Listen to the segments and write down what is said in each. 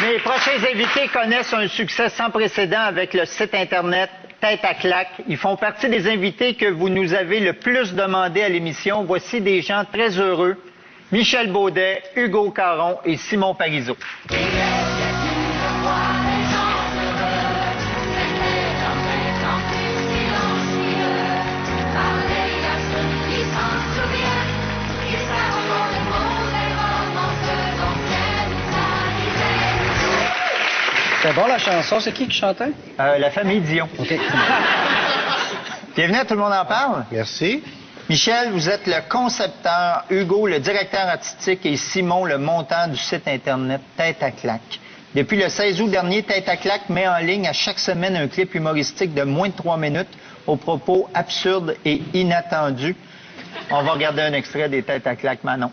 Mes prochains invités connaissent un succès sans précédent avec le site Internet Tête à claque. Ils font partie des invités que vous nous avez le plus demandé à l'émission. Voici des gens très heureux. Michel Baudet, Hugo Caron et Simon Parizeau. C'est bon la chanson, c'est qui chantait? La famille Dion. OK. Bienvenue à Tout le monde en parle. Merci. Michel, vous êtes le concepteur, Hugo, le directeur artistique et Simon, le monteur du site Internet Tête à claque. Depuis le 16 août dernier, Tête à claque met en ligne à chaque semaine un clip humoristique de moins de 3 minutes aux propos absurdes et inattendus. On va regarder un extrait des Têtes à claque, Manon.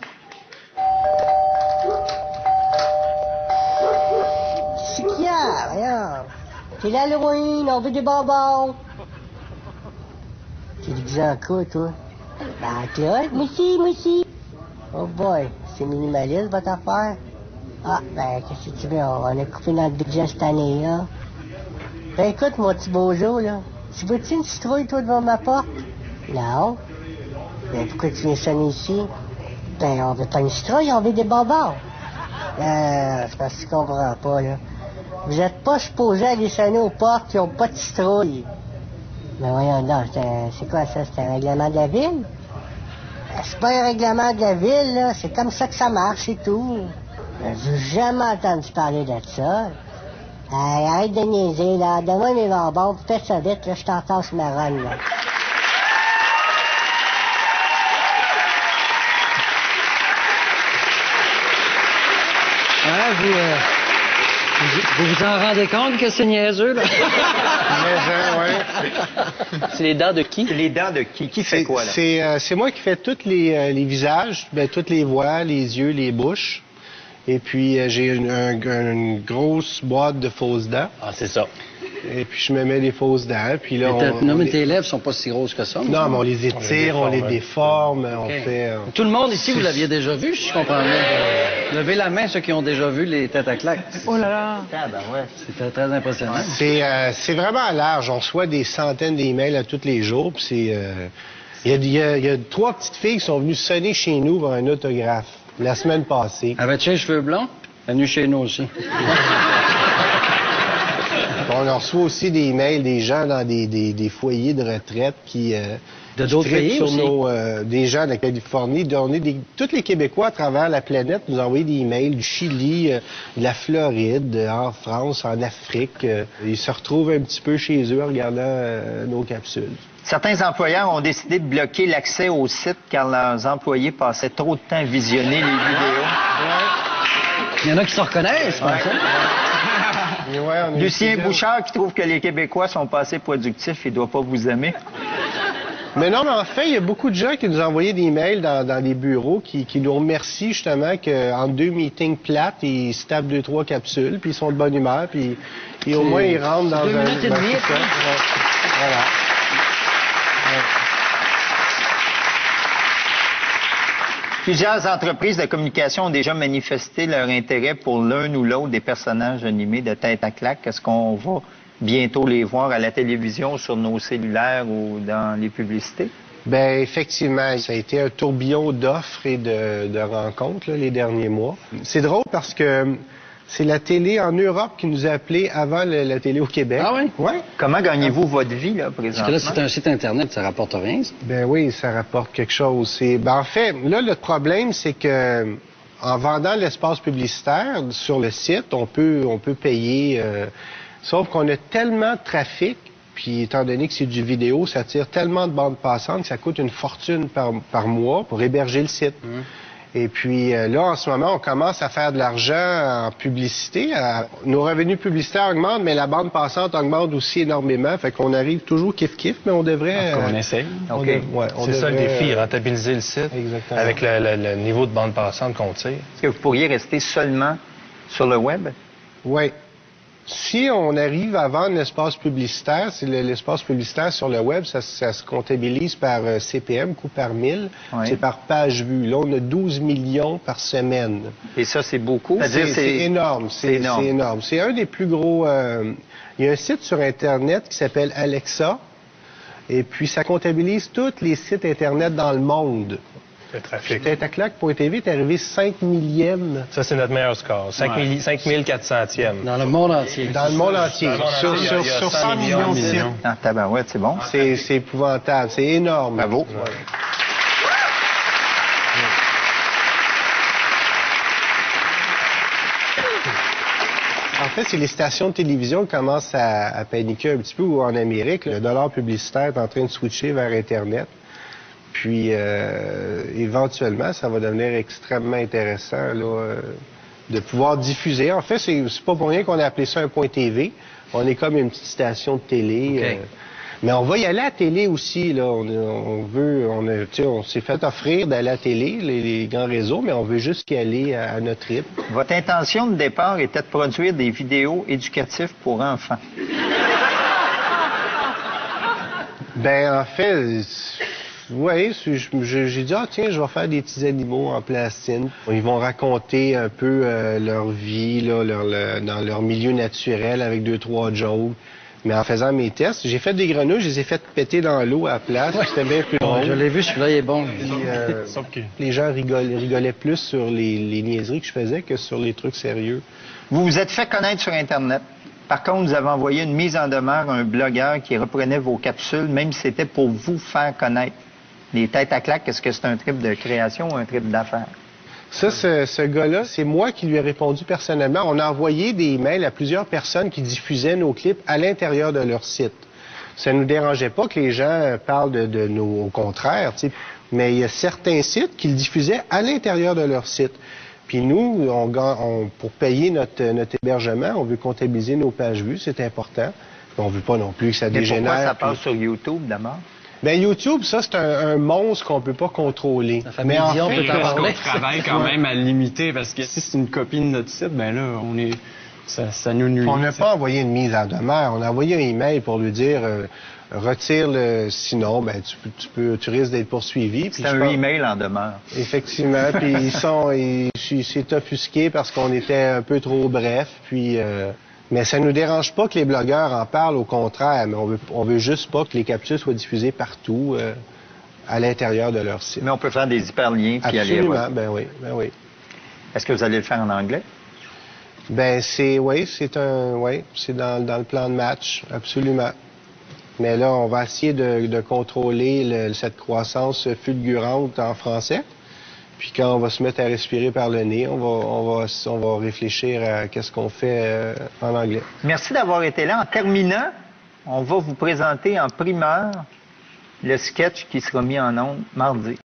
Regarde. C'est l'Halloween, on veut des bonbons. T'es déguisé en quoi, toi? Ben, Claude, moi aussi. Oh boy, c'est minimaliste, votre affaire. Ah, ben, qu'est-ce que tu veux? On a coupé notre budget cette année, là. Ben, écoute, mon petit bojo, là. Tu veux-tu une citrouille, toi, devant ma porte? Non. Ben, pourquoi tu viens sonner ici? Ben, on veut pas une citrouille, on veut des bonbons. C'est parce que tu comprends pas, là. Vous êtes pas supposé aller sonner aux portes qui ont pas de citrouille. Mais voyons donc, c'est quoi ça? C'est un règlement de la ville? C'est pas un règlement de la ville, là. C'est comme ça que ça marche et tout. J'ai jamais entendu parler de ça. Arrête de niaiser, là. Donne-moi mes bonbons, fais ça vite, là. Je t'entends sur ma run, là. Vous vous en rendez compte que c'est niaiseux, là? C'est les dents de qui? Les dents de qui? Qui fait quoi, là? C'est moi qui fais tous les visages, toutes les voix, les yeux, les bouches. Et puis, j'ai une grosse boîte de fausses dents. Ah, c'est ça. Et puis, je me mets des fausses dents. Puis là, mais tes lèvres sont pas si grosses que ça. Non, mais on les étire, on les déforme, on fait... Tout le monde ici, vous l'aviez déjà vu, si je comprends bien. Levez la main, ceux qui ont déjà vu les Têtes à claque. Oh là là! Ah, ben ouais. C'était très impressionnant. C'est vraiment large. On reçoit des centaines d'emails à tous les jours. Puis c'est... Il y a 3 petites filles qui sont venues sonner chez nous pour un autographe la semaine passée. Avais-tu les cheveux blonds? Elle est venue chez nous aussi. On reçoit aussi des emails des gens dans des foyers de retraite qui de d'autres pays sur aussi? Des gens de la Californie. Tous les Québécois à travers la planète nous ont envoyé des emails du Chili, de la Floride, en France, en Afrique. Ils se retrouvent un petit peu chez eux en regardant nos capsules. Certains employeurs ont décidé de bloquer l'accès au site car leurs employés passaient trop de temps à visionner les vidéos. Il y en a qui se reconnaissent, Ouais. Ouais, Lucien Bouchard qui trouve que les Québécois sont pas assez productifs, il doit pas vous aimer. Mais non, mais en fait, il y a beaucoup de gens qui nous ont envoyé des mails dans les bureaux qui nous remercient justement qu'en 2 meetings plates, ils se tapent 2-3 capsules, puis ils sont de bonne humeur, puis au moins ils rentrent dans 2 minutes et demie. c'est ça. Ouais. Voilà. Plusieurs entreprises de communication ont déjà manifesté leur intérêt pour l'un ou l'autre des personnages animés de Tête à claque. Est-ce qu'on va bientôt les voir à la télévision, sur nos cellulaires ou dans les publicités? Bien, effectivement, ça a été un tourbillon d'offres et de rencontres là, les derniers mois. C'est drôle parce que c'est la télé en Europe qui nous a appelés avant la télé au Québec. Ah oui? Oui. Comment gagnez-vous votre vie, là, présentement? Parce que là, c'est un site Internet, ça rapporte rien. Ça. Ben oui, ça rapporte quelque chose. En fait, là, le problème, c'est que en vendant l'espace publicitaire sur le site, on peut payer. Sauf qu'on a tellement de trafic, puis étant donné que c'est du vidéo, ça tire tellement de bandes passantes que ça coûte une fortune par mois pour héberger le site. Et puis là, en ce moment, on commence à faire de l'argent en publicité. Nos revenus publicitaires augmentent, mais la bande passante augmente aussi énormément. Fait qu'on arrive toujours kiff-kiff, mais on devrait... On essaye. C'est ça le défi, rentabiliser le site. Exactement. Avec le niveau de bande passante qu'on tire. Est-ce que vous pourriez rester seulement sur le web? Oui. Si on arrive à vendre l'espace publicitaire, c'est l'espace publicitaire sur le web, ça se comptabilise par CPM, coût par 1000. Oui. C'est par page vue. Là, on a 12 millions par semaine. Et ça, c'est beaucoup? C'est énorme. C'est énorme. C'est un des plus gros... il y a un site sur Internet qui s'appelle Alexa. Et puis, ça comptabilise tous les sites Internet dans le monde. Le trafic. Têtaclac.tv est arrivé 5 millième. Ça, c'est notre meilleur score. 5400e. Dans le monde entier. Dans le monde entier. Sur 100 millions de sites. Ah, tabarouette, c'est bon. C'est épouvantable. C'est énorme. Bravo. Ouais. En fait, c'est les stations de télévision qui commencent à paniquer un petit peu, ou en Amérique, le dollar publicitaire est en train de switcher vers Internet. Puis, éventuellement, ça va devenir extrêmement intéressant là, de pouvoir diffuser. En fait, c'est pas pour rien qu'on a appelé ça un point TV. On est comme une petite station de télé. Okay. Mais on va y aller à la télé aussi. Là. On s'est fait offrir d'aller à la télé, les grands réseaux, mais on veut juste y aller à notre rythme. Votre intention de départ était de produire des vidéos éducatives pour enfants. Ben, en fait, oui, j'ai dit, tiens, je vais faire des petits animaux en plastine. Ils vont raconter un peu leur vie là, dans leur milieu naturel avec 2-3 jokes. Mais en faisant mes tests, j'ai fait des grenouilles, je les ai fait péter dans l'eau à la place. Ouais. C'était bien plus drôle. Je l'ai vu, celui-là, il est bon. Puis, les gens rigolaient plus sur les niaiseries que je faisais que sur les trucs sérieux. Vous vous êtes fait connaître sur Internet. Par contre, vous avez envoyé une mise en demeure à un blogueur qui reprenait vos capsules, même si c'était pour vous faire connaître. Les têtes à claques, est-ce que c'est un trip de création ou un trip d'affaires? Ça, ce gars-là, c'est moi qui lui ai répondu personnellement. On a envoyé des mails à plusieurs personnes qui diffusaient nos clips à l'intérieur de leur site. Ça ne nous dérangeait pas que les gens parlent de nos... Au contraire, tu sais. Mais il y a certains sites qui le diffusaient à l'intérieur de leur site. Puis nous, pour payer notre hébergement, on veut comptabiliser nos pages vues, c'est important. On veut pas non plus que ça dégénère. Mais pourquoi ça passe sur YouTube, d'abord? Bien, YouTube, ça, c'est un monstre qu'on peut pas contrôler. Mais en fait, on travaille quand même à limiter, parce que si c'est une copie de notre site, ben là, ça nous nuit. On n'a pas envoyé une mise en demeure. On a envoyé un email pour lui dire retire-le, sinon, ben tu risques d'être poursuivi. C'est un email en demeure. Effectivement. Puis il s'est offusqué parce qu'on était un peu trop bref. Puis mais ça nous dérange pas que les blogueurs en parlent, au contraire. Mais on veut juste pas que les capsules soient diffusées partout à l'intérieur de leur site. Mais on peut faire des hyperliens puis aller voir. Ben oui. Est-ce que vous allez le faire en anglais? Ben c'est dans le plan de match, absolument. Mais là, on va essayer de contrôler cette croissance fulgurante en français. Puis quand on va se mettre à respirer par le nez, on va réfléchir à qu'est-ce qu'on fait en anglais. Merci d'avoir été là. En terminant, on va vous présenter en primeur le sketch qui sera mis en ondes mardi.